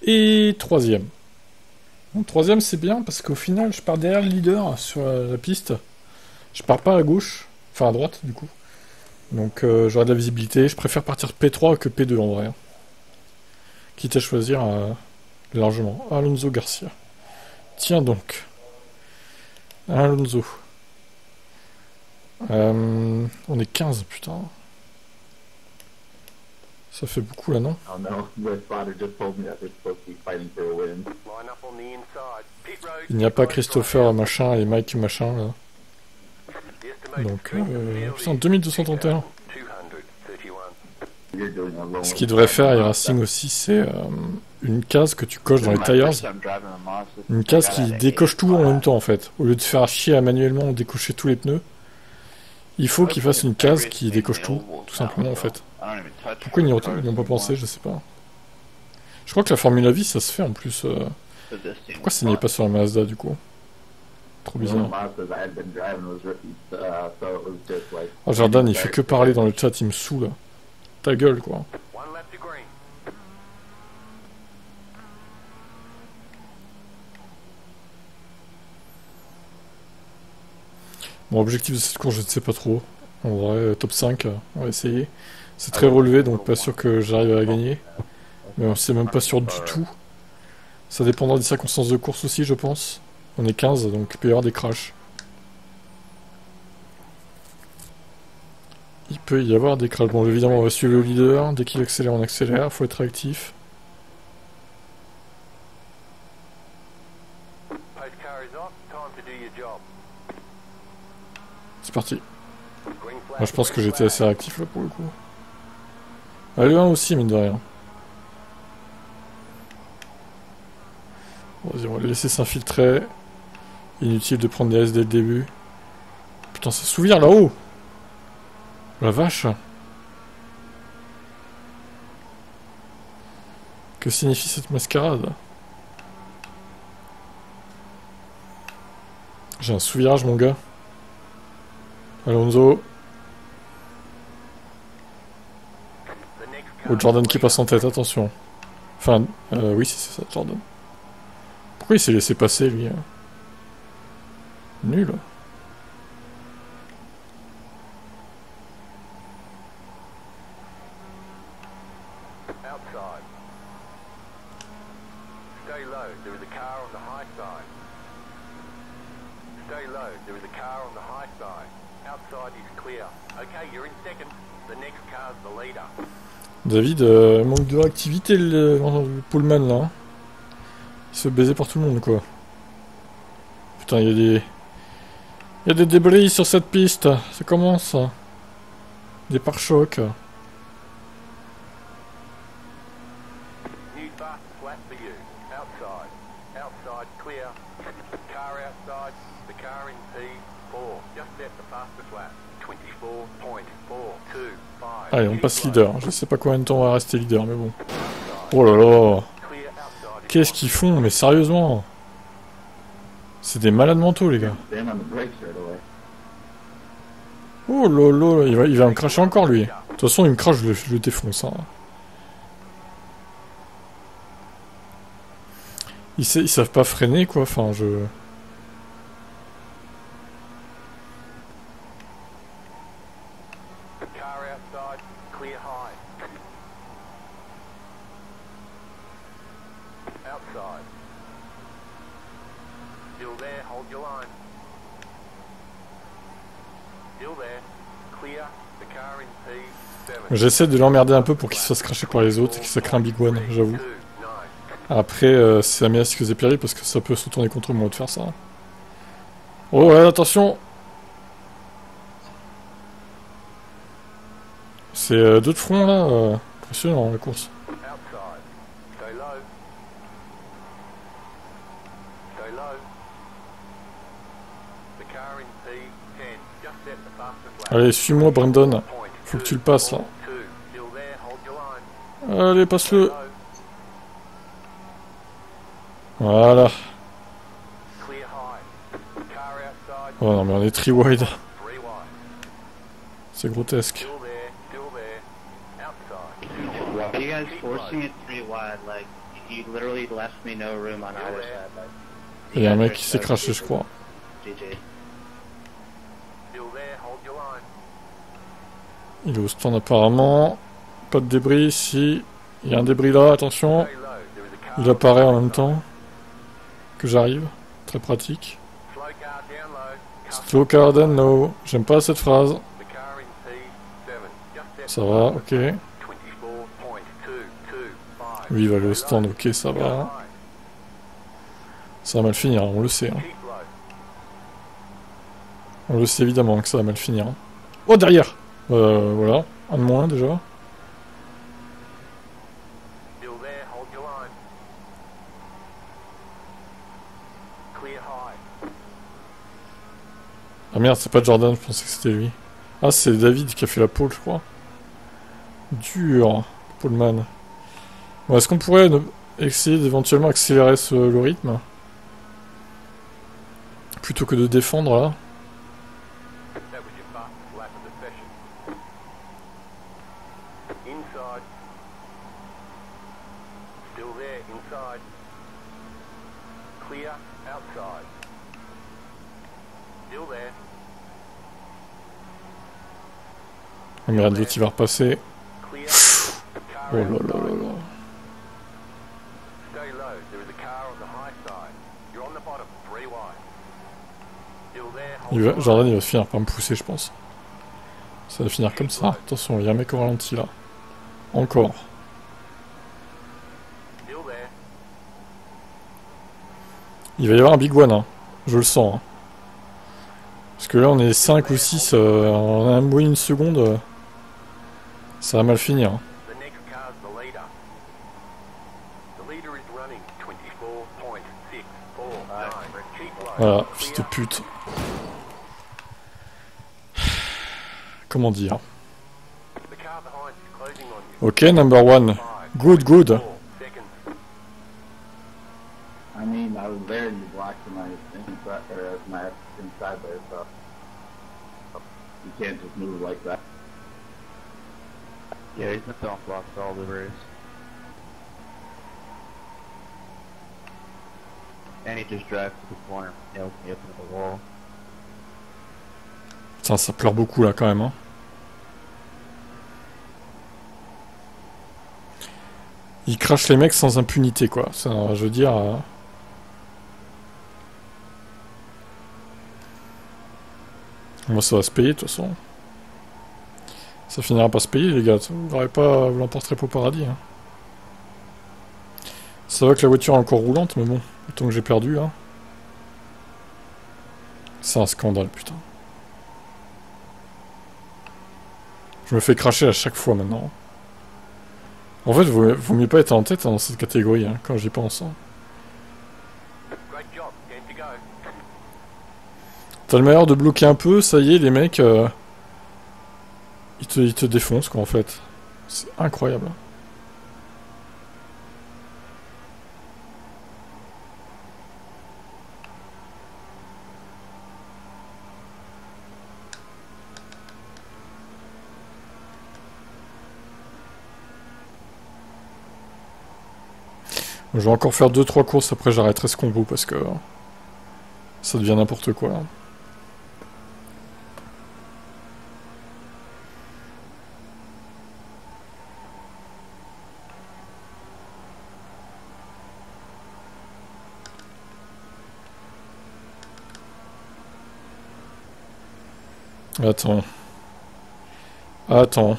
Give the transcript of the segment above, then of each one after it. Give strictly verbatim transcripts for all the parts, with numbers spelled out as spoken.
Et troisième. Bon, troisième, c'est bien parce qu'au final, je pars derrière le leader sur la, la piste. Je pars pas à gauche, enfin à droite du coup. Donc euh, j'aurai de la visibilité. Je préfère partir P trois que P deux en vrai. Quitte à choisir euh, largement. Alonso Garcia. Tiens donc. Alonso. Euh, on est quinze, putain. Ça fait beaucoup là, non? Il n'y a pas Christopher machin et Mike machin là. Donc, euh, putain, deux mille deux cent trente et un. Ce qu'il devrait faire iRacing aussi, c'est euh, une case que tu coches dans les tires. Une case qui décoche tout en même temps en fait. Au lieu de faire chier à manuellement décocher tous les pneus, il faut qu'il fasse une case qui décoche tout, tout simplement en fait. Pourquoi ils n'y ont pas pensé, je sais pas. Je crois que la Formule Vie ça se fait en plus. Euh... Pourquoi ça n'y est pas sur la Mazda du coup? Trop bizarre. Oh, Jordan il fait que parler dans le chat, il me saoule. Ta gueule quoi. Mon objectif de cette course je ne sais pas trop. En vrai, top cinq, on va essayer. C'est très relevé donc pas sûr que j'arrive à gagner. Mais on sait même pas sûr du tout. Ça dépendra des circonstances de course aussi je pense. On est quinze donc il peut y avoir des crashs. Il peut y avoir des crashs. Bon évidemment on va suivre le leader. Dès qu'il accélère on accélère. Faut être réactif. C'est parti. Moi je pense que j'étais assez réactif là pour le coup. Ah, le un aussi mine de rien. Vas-y, on va les laisser s'infiltrer. Inutile de prendre des S dès le début. Putain, ça souvient là-haut. La vache. Que signifie cette mascarade? J'ai un sous-virage, mon gars. Alonso. Oh, Jordan qui passe en tête, attention. Enfin, euh, oui, c'est ça, Jordan. Pourquoi il s'est laissé passer, lui? Nul. David, euh, manque de réactivité le, le poleman là. Hein. Il se fait baiser par tout le monde quoi. Putain, il y a des... Il y a des débris sur cette piste. Ça commence. Des pare-chocs. Allez, on passe leader. Je sais pas combien de temps on va rester leader, mais bon. Oh là là. Qu'est-ce qu'ils font? Mais sérieusement. C'est des malades mentaux, les gars. Oh là là, il va, il va me cracher encore, lui. De toute façon, il me crache, je le, je le défonce. Hein. Ils, ils savent pas freiner, quoi. Enfin, je... J'essaie de l'emmerder un peu pour qu'il se fasse cracher par les autres et que ça crée un big one, j'avoue. Après, euh, c'est à mes risques et périls parce que ça peut se retourner contre moi de faire ça. Oh ouais, attention! C'est euh, deux de front là, euh, impressionnant la course. Allez, suis-moi Brandon. Faut que tu le passes là. Allez, passe-le. Voilà. Oh non mais on est three wide. C'est grotesque. Il y a un mec qui s'est craché, je crois. Il est au stand apparemment. Pas de débris ici. Il y a un débris là, attention. Il apparaît en même temps que j'arrive. Très pratique. Slow car down low. J'aime pas cette phrase. Ça va, ok. Lui il va aller au stand, ok, ça va. Ça va mal finir, on le sait. Hein. On le sait évidemment que ça va mal finir. Hein. Oh, derrière! Euh, voilà, un de moins déjà. Ah merde, c'est pas Jordan, je pensais que c'était lui. Ah, c'est David qui a fait la pole, je crois. Dur, poleman. Bon, est-ce qu'on pourrait essayer d'éventuellement accélérer ce, le rythme plutôt que de défendre là? Oh merde, l'autre il va repasser. Oh là là là là. Il va, Jordan il va finir par me pousser, je pense. Ça va finir comme ça. Attention, il y a un mec au ralenti là. Encore. Il va y avoir un big one, hein. Je le sens. Hein. Parce que là on est cinq ou six, euh, en un mois une seconde, euh, ça va mal finir. Hein. Voilà, fils de pute. Comment dire? Ok, number one. Good, good. I mean, I was there and you blocked my inside, or my inside there, so you can't just move like that. Yeah, he's been throwing blocks all the race. And he just drives to the corner, nails me up into the wall. Putain, ça pleure beaucoup là quand même. Hein. Il crache les mecs sans impunité, quoi. Ça, je veux dire. Euh... Moi, ça va se payer de toute façon. Ça finira pas se payer, les gars. Vous n'aurez pas, vous l'emporterez pas au paradis. Hein. Ça va que la voiture est encore roulante, mais bon, le temps que j'ai perdu, hein. C'est un scandale, putain. Je me fais cracher à chaque fois maintenant. En fait, vaut, vaut mieux pas être en tête dans cette catégorie, hein, quand j'y pense. Hein. T'as le meilleur de bloquer un peu, ça y est, les mecs, euh, ils, te, ils te défoncent, quoi, en fait. C'est incroyable. Je vais encore faire deux trois courses, après j'arrêterai ce combo parce que ça devient n'importe quoi. Là. Attends. Attends.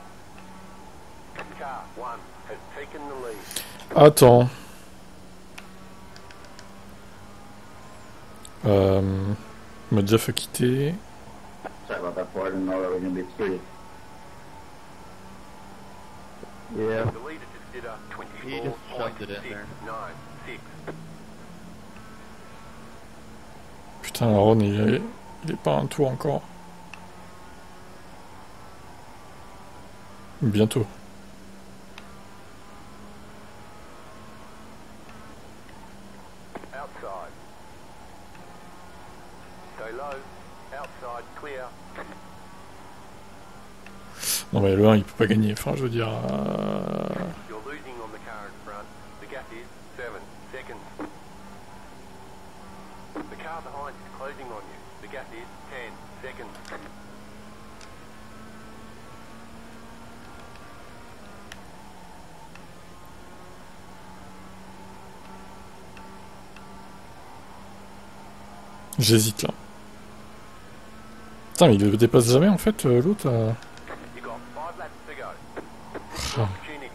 Attends. Euh, il m'a déjà fait quitter. Sorry about that, Ford. I didn't know that we were going to be excluded. Yeah. He just shoved it in there. Putain, Aaron, il est, il est pas un tour encore. Bientôt. Non mais le un il peut pas gagner, enfin je veux dire... Euh... seven seconds. The car behind is closing on you. The gap is ten seconds. J'hésite là. Putain, mais il le dépasse jamais en fait, euh, l'autre. Euh... You got five laps to go. Ah. Opportunity.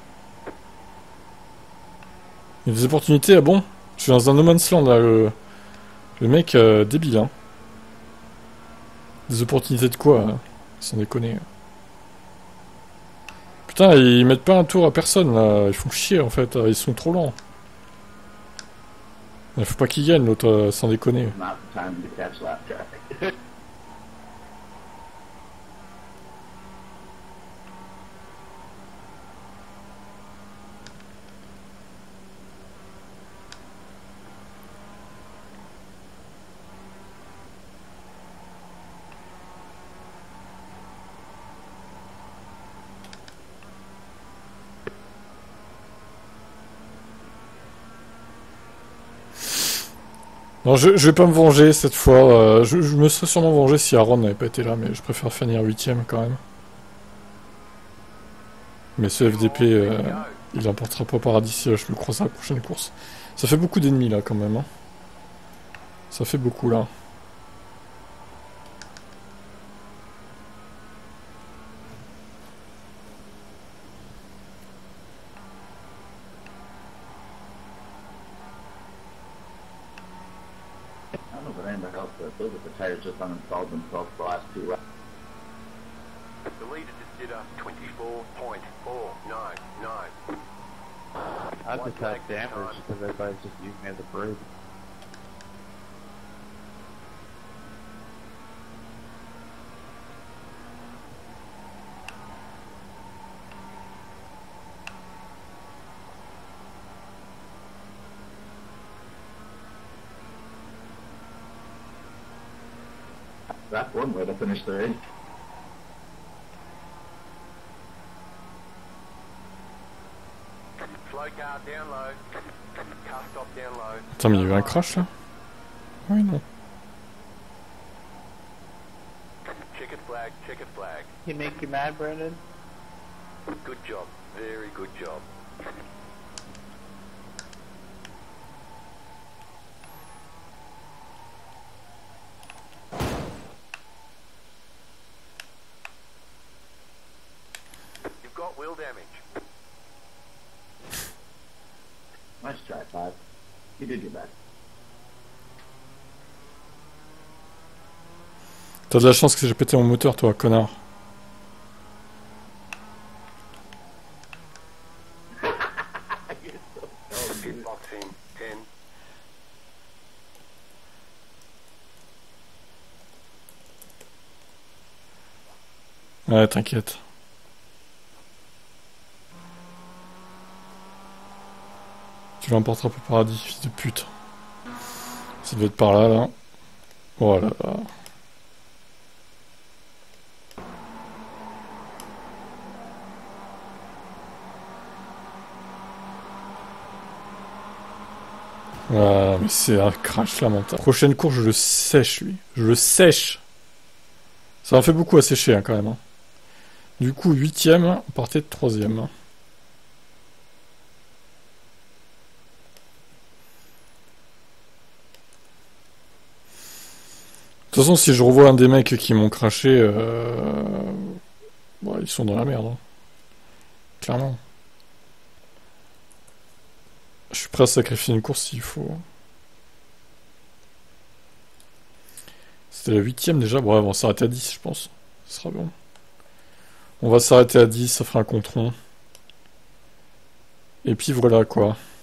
Il y a des opportunités, ah bon? Je suis dans un no man's land là, le, le mec euh, débile hein. Des opportunités de quoi hein, sans déconner. Putain, ils mettent pas un tour à personne là, ils font chier en fait, ils sont trop lents. Il faut pas qu'il gagne l'autre, euh, sans déconner. Not the time to catch lap traffic. Non, je, je vais pas me venger cette fois. Euh, je, je me serais sûrement vengé si Aaron n'avait pas été là, mais je préfère finir huitième quand même. Mais ce F D P, euh, il emportera pas paradis si je le croise à la prochaine course. Ça fait beaucoup d'ennemis là quand même. Hein. Ça fait beaucoup là. I don't know if anybody else does, those are the tires just uninstalled themselves the last two laps. The leader just did a twenty-four point four nine nine. I've just had damage because everybody's just using me as a brake. That's one way to finish the race. Slow car down low. Car stop down low. Attends, mais il y a eu un crash là? Oui, non. Checkered flag, checkered flag. He make you mad, Brandon? Good job. Very good job. You've got wheel damage. Nice try, Five. You did your best. T'as de la chance que j'ai pété mon moteur, toi, connard. Boxing ten. Ouais, t'inquiète. Tu l'emporteras pas au paradis, fils de pute. Ça devait être par là, là. Oh là là. Ah, mais c'est un crash lamentable. Prochaine course, je le sèche, lui. Je le sèche. Ça en fait beaucoup à sécher, hein, quand même. Hein. Du coup, huitième, on partait de troisième. Hein. De toute façon, si je revois un des mecs qui m'ont craché, euh... bon, ils sont dans la merde. Hein. Clairement. Je suis prêt à sacrifier une course s'il faut. C'était la huitième déjà. Bon, on va s'arrêter à dix, je pense. Ce sera bon. On va s'arrêter à dix, ça fera un contron. Et puis voilà quoi.